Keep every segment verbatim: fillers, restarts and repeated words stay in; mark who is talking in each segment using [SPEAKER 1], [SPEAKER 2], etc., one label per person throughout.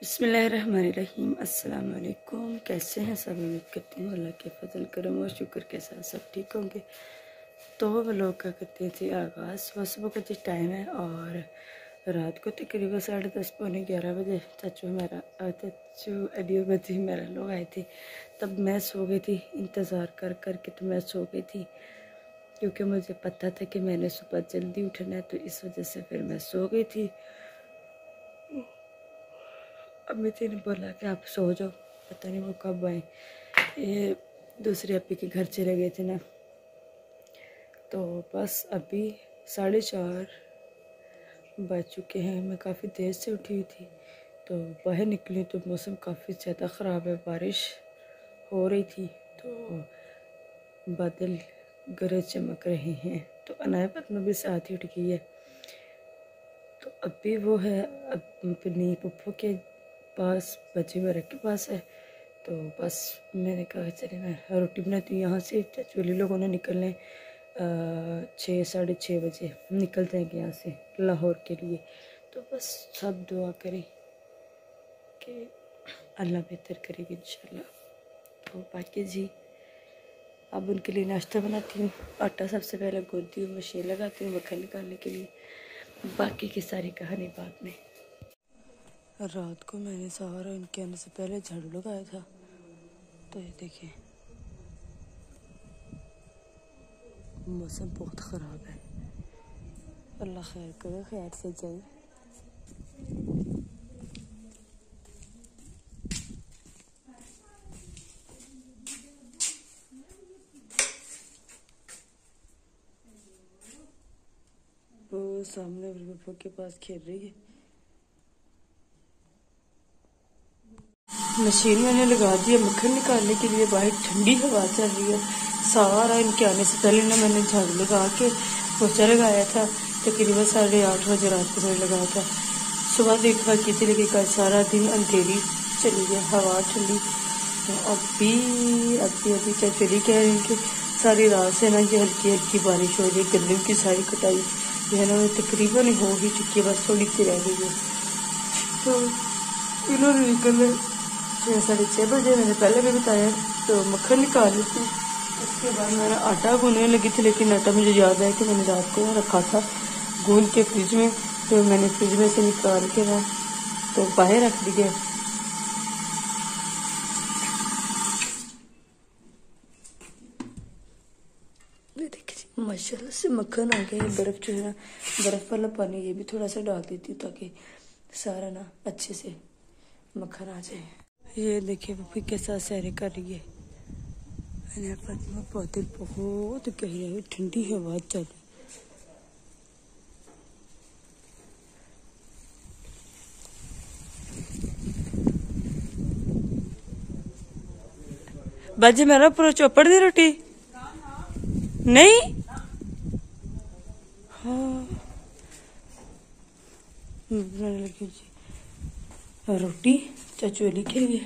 [SPEAKER 1] बिस्मिल्लाहिर्रहमानिर्रहीम। अस्सलाम वालेकुम। कैसे हैं सब? उम्मीद करती हूँ अल्लाह के फजल करम और शुक्र के साथ सब ठीक होंगे। तो वो लोग क्या करते थे आगाज़ सुबह सुबह का जो टाइम है और रात को तकरीबन साढ़े दस पौने ग्यारह बजे चाचू हमारा चाचू अडियो बजी मेरा लोग आए थे। तब मैं सो गई थी, इंतज़ार कर कर के तो मैं सो गई थी क्योंकि मुझे पता था कि मैंने सुबह जल्दी उठना है, तो इस वजह से फिर मैं सो गई थी। अम्मी जी ने बोला कि आप सो जाओ, पता नहीं वो कब आए। ये दूसरे अपी के घर चले गए थे ना, तो बस अभी साढ़े चार बज चुके हैं। मैं काफ़ी देर से उठी हुई थी, तो बाहर निकली तो मौसम काफ़ी ज़्यादा ख़राब है, बारिश हो रही थी, तो बादल गरज चमक रहे हैं। तो अनाया पत्मा भी साथ ही उठ गई है। तो अभी वो है अपनी पप्पू के पास, बच्चे मेरे के पास है। तो बस मैंने कहा चले मैं रोटी बनाती हूँ। यहाँ से चाचूली लोगों ने निकलने छः साढ़े छः बजे निकलते हैं यहाँ से लाहौर के लिए। तो बस सब दुआ करें कि अल्लाह बेहतर करेगी इंशाल्लाह। तो बाकी जी अब उनके लिए नाश्ता बनाती हूँ। आटा सबसे पहले गूंथती हूँ, मशीन लगाती हूँ मक्खन निकालने के लिए। बाकी की सारी कहानी बाद में। रात को मैंने सारा इनके आने से पहले झाड़ू लगाया था, तो ये देखिए मौसम बहुत ख़राब है। अल्लाह खैर करे, खैर से जाए। वो सामने पप्पू के पास खेल रही है। मशीन मैंने लगा दी है मक्खन निकालने के लिए। बाहर ठंडी हवा चल रही है। सारा इनके आने से पहले ना मैंने झाड़ू लगा के पोछा लगाया था। तकरीबन साढ़े आठ बजे रात को मैंने लगाया था। सुबह देखा की थी, लेकिन कल सारा दिन अंधेरी चली गई, हवा ठंडी। तो अभी अभी अभी क्या चली कह रही कि सारी रात से ना ये हल्की हल्की बारिश हो रही है। गंदम की सारी कटाई जो है ना तकरीबन हो ही चुकी है, बस थोड़ी सी रह गई है। तो इन्होंने निकल छः साढ़े छः बजे, मैंने पहले भी बताया। तो मक्खन निकाल ली थी। उसके बाद मैंने आटा गूंदने लगी थी, लेकिन आटा मुझे याद है कि मैंने रात को रखा था गूंद के फ्रिज में। तो मैंने फ्रिज में से निकाल के ना तो बाहर रख दिया। देखिए माशाल्लाह से मक्खन आ गया। बर्फ़ जो है ना, बर्फ़ वाला पानी ये भी थोड़ा सा डाल देती हूँ ताकि सारा ना अच्छे से मक्खन आ जाए। ये देखिए पप्पी के साथ सैर कर रही है। बादल बहुत गहरे है, ठंडी हवा चल। बाजे मेरा पूरा चौपड़ दी रोटी नहीं। हाँ बनाने लगी जी रोटी चाचू अली के लिए।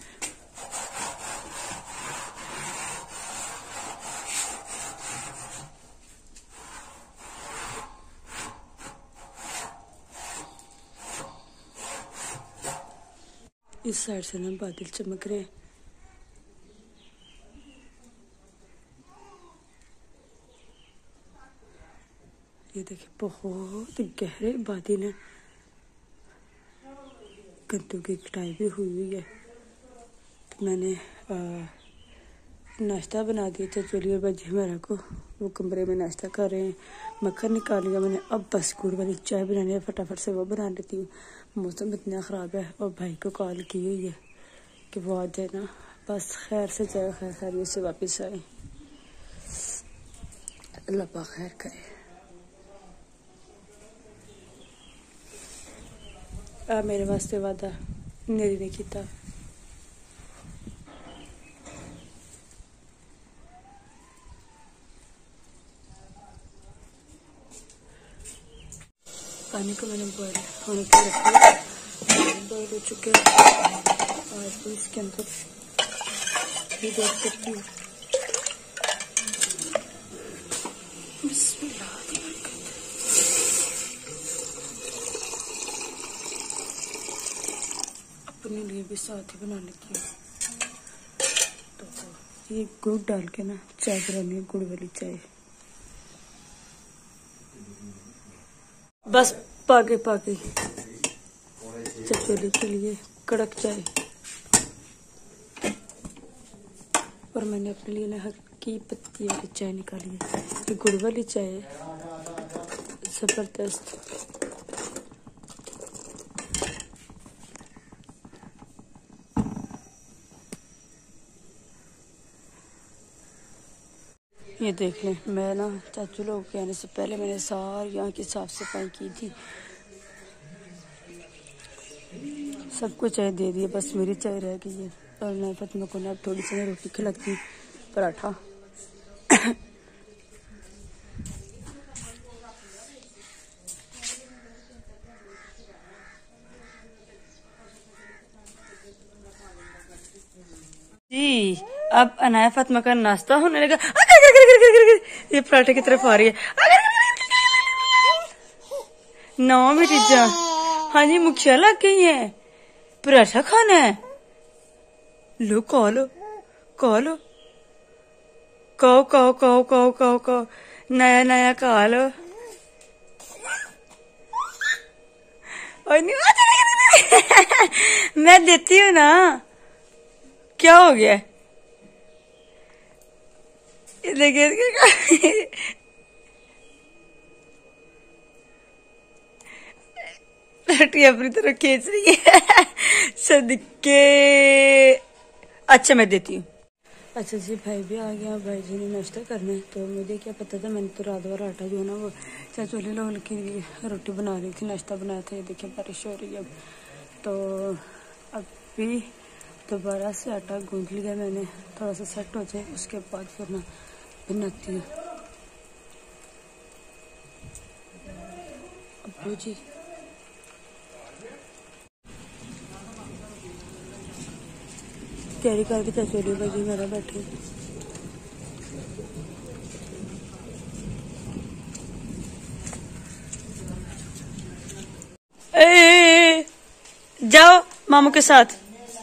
[SPEAKER 1] इस साइड से ना बादल चमक रहे हैं। ये देखिए बहुत गहरे बादल है। कद्दू की कटाई भी हुई हुई है। तो मैंने नाश्ता बना दिया था चलिए और बच्चे हमारा को वो कमरे में नाश्ता कर रहे हैं। मक्खन निकाल लिया मैंने। अब बस गुड़ वाली चाय बनानी है, फटाफट से वो बना लेती हूँ। मौसम इतना ख़राब है और भाई को कॉल की हुई है कि वो आ जाए ना, बस खैर से जाए, खैर खैरियत से वापस आए। अल्लाह पाक खैर करे। आ मेरे वास्ते वादा मेरी ने किया। पानी को मैंने बॉयल होने के रखा, बॉयल हो चुके हैं और इसके अंदर भी ऐड करती हूँ। अपने लिए भी साथ ही बना लेती हूँ। तो ये गुड़ डाल के ना चाय बनानी है, गुड़ वाली चाय। बस पाके पाके चचोली के लिए कड़क चाय। और मैंने अपने लिए ना हल्की पत्ती वाली चाय निकाली है। ये गुड़ वाली चाय है, जबरदस्त। ये देख लें, मैं ना चाचू लोग के आने से पहले मैंने सारी यहाँ की साफ सफाई की थी, सबको चाय दे दी, बस मेरी चाय रह गई है। और मैं फातिमा को ना अब थोड़ी सी रोटी खिलाती, पराठा। जी अब अनाया फातिमा का नाश्ता होने लगा। ये पराठे की तरफ आ रही है। नौ बेटी जा, हाँ जी मुखिया लग गई है, पराठा खाना है। लो कहो लो कहो लो कहो कहो कहो कहो कहो कहो नया नया कहा लो। और नहीं मैं देती हूँ ना। क्या हो गया? देखिए रोटी अपनी तरफ खींच रही है सदके। अच्छा मैं देती हूँ। अच्छा जी भाई भी आ गया, भाई जी ने नाश्ता करना है। तो मुझे क्या पता था, मैंने तो रात भर आटा जो है ना वो चाचोली लोल के लिए रोटी बना रही थी, नाश्ता बनाया था। ये देखिए बारिश हो रही है अब। तो अभी दोबारा से आटा गूंथ लिया मैंने, थोड़ा सा सेट हो जाए उसके बाद फिर ना बनाती हूँ। अब्बू जी कैरी करके चचोली भाजी मेरा बैठे। ए, जाओ मामू के साथ।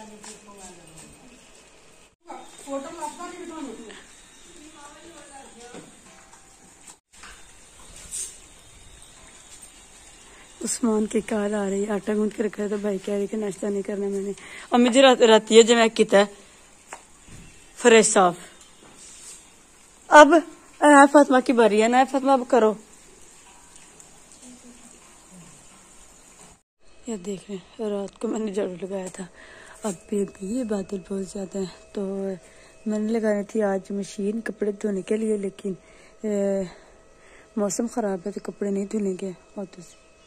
[SPEAKER 1] उस्मान की कार आ रही है, आटा गूंथ के रखा है। तो भाई कह रही कि नाश्ता नहीं करना मैंने। अम्मी जी रात राती है जो मैं किता फ्रेश साफ। अब अनाया फातिमा की बारी है, अनाया फातिमा अब करो। ये देख रहे हैं, रात को मैंने झाड़ू लगाया था, अब भी भी बादल बहुत ज्यादा है। तो मैंने लगानी थी आज मशीन कपड़े धोने के लिए, लेकिन ए, मौसम खराब है तो कपड़े नहीं धुलेंगे। और तो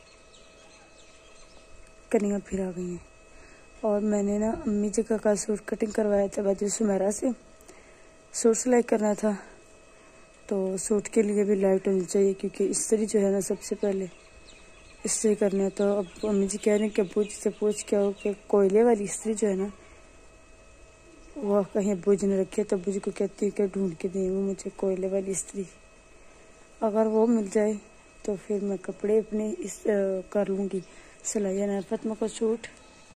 [SPEAKER 1] कनियाँ फिर आ गई हैं। और मैंने ना अम्मी जी का सूट कटिंग करवाया था बाजू सुमेरा से, सूट सिलाई करना था। तो सूट के लिए भी लाइट होनी चाहिए, क्योंकि इस्त्री जो है ना सबसे पहले इस्त्री करना है। तो अब अम्मी जी कह रहे हैं कि अब्बू जी से पूछ के आओ कि कोयले वाली इस्त्री जो है ना वो कहीं अब्बू जी ने रखी है। तो अब्बू जी को कहती है कि ढूंढ के दें वो मुझे कोयले वाली इस्त्री। अगर वो मिल जाए तो फिर मैं कपड़े अपने इस आ, कर लूँगी सिलाई। अनाया फातिमा का सूट